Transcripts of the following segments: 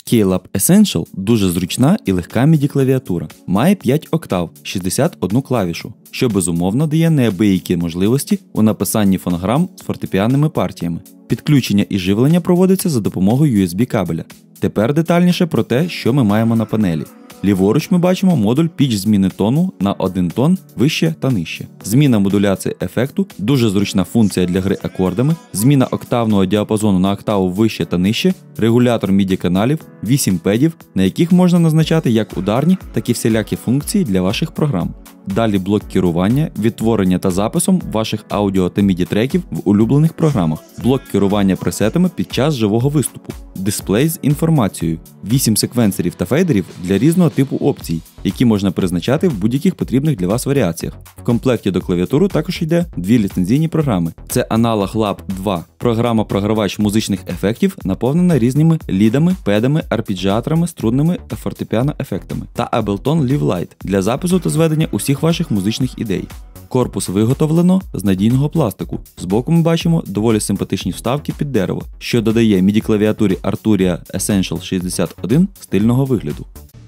Keylab Essential дуже зручна і легка MIDI-клавіатура. Має 5 октав, 61 клавішу, що безумовно дає неабиякі можливості у написанні фонограм з фортепіанними партіями. Підключення і живлення проводиться за допомогою USB-кабеля. Тепер детальніше про те, що ми маємо на панелі. Ліворуч ми бачимо модуль піч зміни тону на 1 тон вище та нижче. Зміна модуляції ефекту, дуже зручна функція для гри акордами, зміна октавного діапазону на октаву вище та нижче, регулятор MIDI-каналів, 8 педів, на яких можна назначати як ударні, так і всілякі функції для ваших програм. Далі блок керування, відтворення та записом ваших аудіо та MIDI-треків в улюблених програмах, блок керування пресетами під час живого виступу, дисплей з інформацією, 8 секвенсорів та фейдерів для різного типу опцій, які можна призначати в будь-яких потрібних для вас варіаціях. В комплекті до клавіатури також йде 2 ліцензійні програми. Це аналог Lab 2, програма-програвач музичних ефектів, наповнена різними лідами, педами, арпеджіаторами, струнними та фортепіано-ефектами, та Ableton Live Lite для запису та зведення усіх ваших музичних ідей. Корпус виготовлено з надійного пластику. Збоку ми бачимо доволі симпатичні вставки під дерево, що додає MIDI-клавіатурі Arturia Essential 61 стильного вигляду.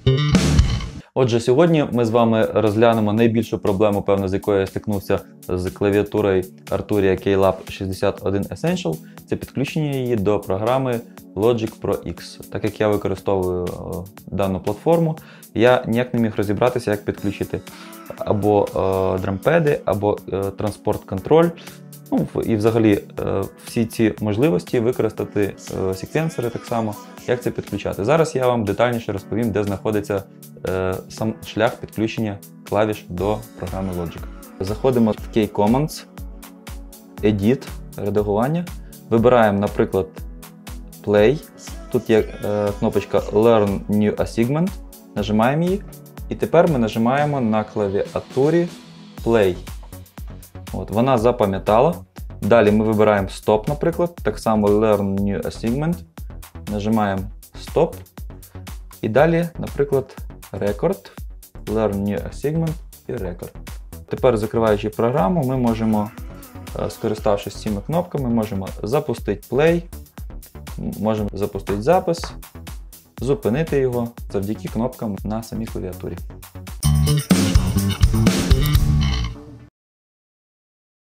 Отже, сьогодні ми з вами розглянемо найбільшу проблему, певно, з якою я стикнувся з клавіатурою Arturia Keylab 61 Essential. Це підключення її до програми Logic Pro X. Так як я використовую дану платформу, я ніяк не міг розібратися, як підключити або дрампеди, або транспорт-контроль. Ну, і взагалі всі ці можливості використати секвенсори так само, як це підключати. Зараз я вам детальніше розповім, де знаходиться сам шлях підключення клавіш до програми Logic. Заходимо в Key-Commands, Edit, редагування. Вибираємо, наприклад, Play. Тут є кнопочка Learn New Assignment. Нажимаємо її. І тепер ми нажимаємо на клавіатурі Play. От, вона запам'ятала. Далі ми вибираємо Stop, наприклад. Так само Learn New Assignment. Нажимаємо Stop. І далі, наприклад, Record. Learn New Assignment і Record. Тепер, закриваючи програму, ми можемо, скориставшись цими кнопками, можемо запустити Play, можемо запустити запис, зупинити його завдяки кнопкам на самій клавіатурі.